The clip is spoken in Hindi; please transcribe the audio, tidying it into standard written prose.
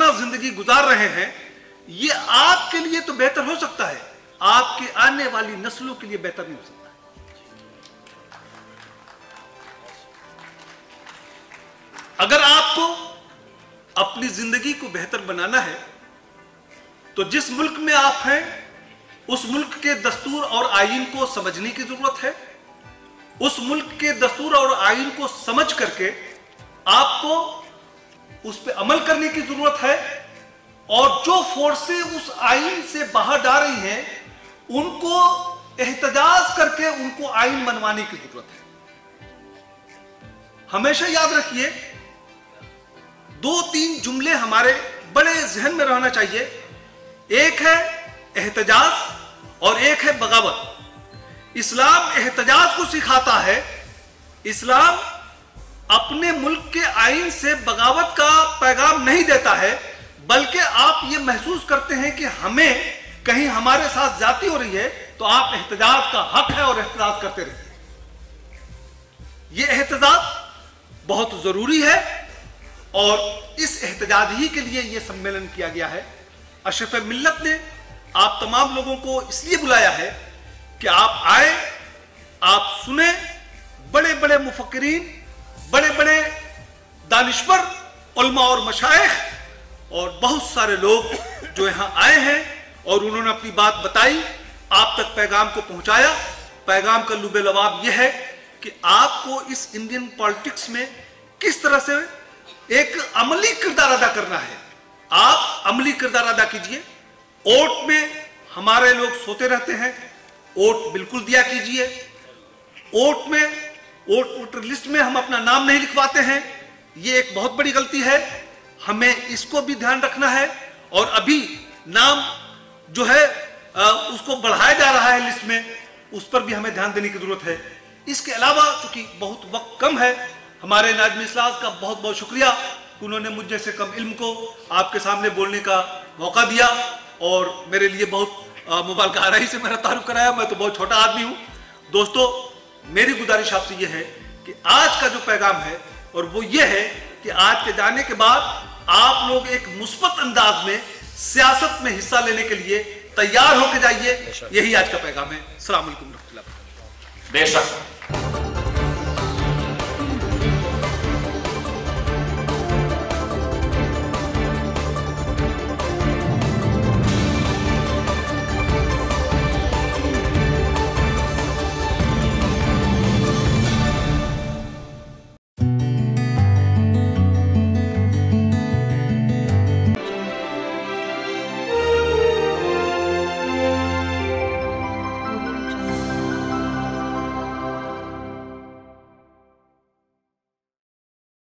रोजाना जिंदगी गुजार रहे हैं, ये आपके लिए तो बेहतर हो सकता है, आपके आने वाली नस्लों के लिए बेहतर नहीं हो सकता। अगर आपको अपनी जिंदगी को बेहतर बनाना है तो जिस मुल्क में आप हैं उस मुल्क के दस्तूर और आईन को समझने की जरूरत है। उस मुल्क के दस्तूर और आईन को समझ करके आपको उस पर अमल करने की जरूरत है, और जो फोर्सें उस आईन से बाहर जा रही हैं उनको एहतजाज करके उनको आईन बनवाने की जरूरत है। हमेशा याद रखिए, 2-3 जुमले हमारे बड़े जहन में रहना चाहिए। एक है एहतजाज और एक है बगावत। इस्लाम एहतजाज को सिखाता है। इस्लाम अपने मुल्क के आईन से बगावत का पैगाम नहीं देता है, बल्कि आप ये महसूस करते हैं कि हमें कहीं हमारे साथ ज्यादती हो रही है तो आप एहतजाज का हक है और एहतजाज करते रहिए। ये एहतजाज बहुत जरूरी है और इस एहतजाज ही के लिए यह सम्मेलन किया गया है। अशरफ मिल्लत ने आप तमाम लोगों को इसलिए बुलाया है कि आप आए, आप सुने। बड़े बड़े मुफक्किरीन, बड़े बड़े दानिश्वर, उलमा और मशाइख और बहुत सारे लोग जो यहां आए हैं और उन्होंने अपनी बात बताई, आप तक पैगाम को पहुंचाया। पैगाम का लुबे लबाब यह है कि आपको इस इंडियन पॉलिटिक्स में किस तरह से एक अमली किरदार अदा करना है। आप अमली किरदार अदा कीजिए। वोट में हमारे लोग सोते रहते हैं, वोट बिल्कुल दिया कीजिए। वोट में वोटर लिस्ट में हम अपना नाम नहीं लिखवाते हैं, ये एक बहुत बड़ी गलती है, हमें इसको भी ध्यान रखना है। और अभी नाम जो है उसको बढ़ाया जा रहा है लिस्ट में, उस पर भी हमें ध्यान देने की जरूरत है। इसके अलावा चूंकि बहुत वक्त कम है, हमारे नाज़िम इस्लास का बहुत बहुत शुक्रिया, उन्होंने मुझे से कम इल्म को आपके सामने बोलने का मौका दिया और मेरे लिए बहुत मुबारक आराही से मेरा तारुफ कराया। मैं तो बहुत छोटा आदमी हूँ। दोस्तों, मेरी गुजारिश आपसे यह है कि आज का जो पैगाम है और वो ये है कि आज के जाने के बाद आप लोग एक मुस्बत अंदाज में सियासत में हिस्सा लेने के लिए तैयार होकर जाइए। यही आज का पैगाम है। अस्सलाम वालेकुम रहमतुल्लाह। बेशक